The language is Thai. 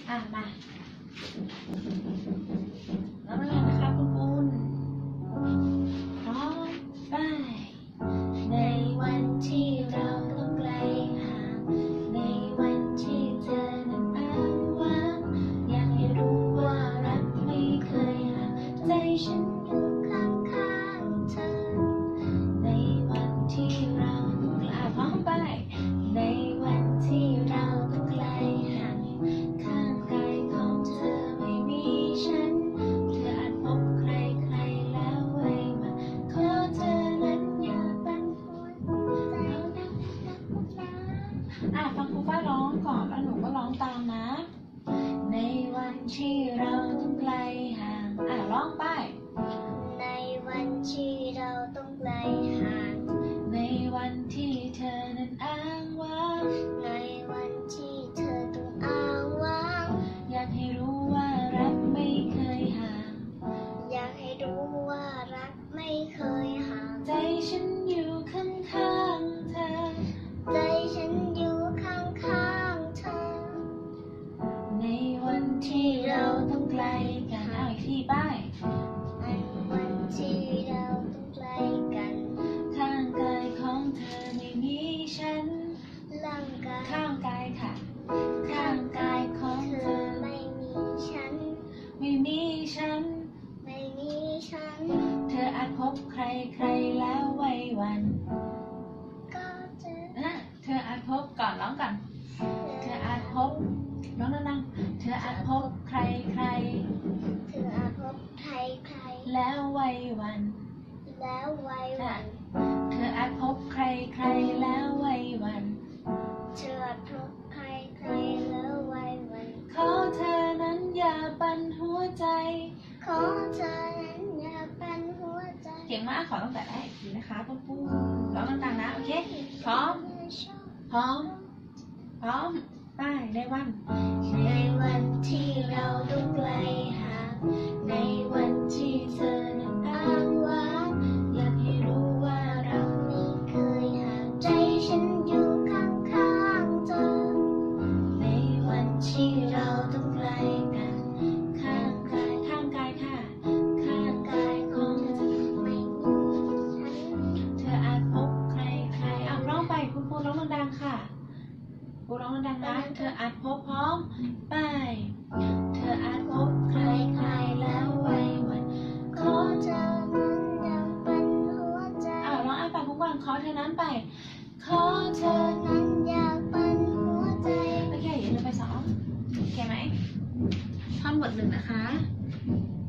มาแล้วมาเลยนะคะคุณปูนพร้อมไปในวันที่เราต้องไกลห่างในวันที่เธอนั้นอ้างว้างอยากให้รู้ว่ารักไม่เคยห่างใจฉันอยู่ข้างๆเธอในวันที่เราต้องไกลพร้อมไปในวันที่เราต้องไกลห่างข้างกายของเธอไม่มีฉันเธออาจพบใครแล้วไว้มาขอเธอนั้นอย่าบังคับใจนะฟังครูฝ้ายร้องก่อนแล้วหนูก็ร้องตามนะในวันที่เราต้องไกลห่างร้องไปในวันที่เราต้องไกลห่างในวันที่เธอนั้นอ้างว้างในวันที่เธอต้องอ้างว้างอยากให้รู้ว่ารักไม่เคยห่างอยากให้รู้ว่ารักไม่เคยห่างใจฉันอยู่ข้างๆเธอใจฉันอยู่ข้างๆเธอในวันที่เราต้องไกลกันอีกทีไปในวันที่เราต้องไกลกันข้างกายของเธอไม่มีฉันร่างกายข้างกายค่ะข้างกายของเธอไม่มีฉันไม่มีฉันไม่มีฉันเธออาจพบใครแล้วไว้วันก็เจอเธออาจพบก่อนร้องก่อนเธออาจพบร้องดังๆเธออาจพบใครเธออาจพบใครแล้วไว้วันแล้วไว้วันเธออาจพบใครแล้วไว้วันเธออาจพบใครแล้วไว้วันขอเธอนั้นอย่าปั่นหัวใจขอเธอนั้นอย่าปั่นหัวใจเก่งมากขอตั้งแต่แรกอีกทีนะคะปุ๊บร้องต่างๆนะโอเคพร้อมไปในวันที่เราต้องไกลห่างในวันที่เธอนั้นอ้างว้างอยากให้รู้ว่าเราไม่เคยห่างใจฉันอยู่ข้างๆเธอในวันที่เราต้องไกลกันข้างกายค่ะข้างกายของเธอไม่มีฉันเธออาจพบใครร้องไปคุณปูร้องดังๆค่ะปูร้องดังๆนะเธออาจพบพร้อมไปเธออาจพบใครแล้วไว้วันขอเธอนั้นอย่าปั่นหัวใจร้องปากทุกวันขอเธอนั้นไปขอเธอนั้นอย่าปั่นหัวใจโอเคอย่าลืมไปซ้อมโอเคไหมท่อนบทหนึ่งนะคะ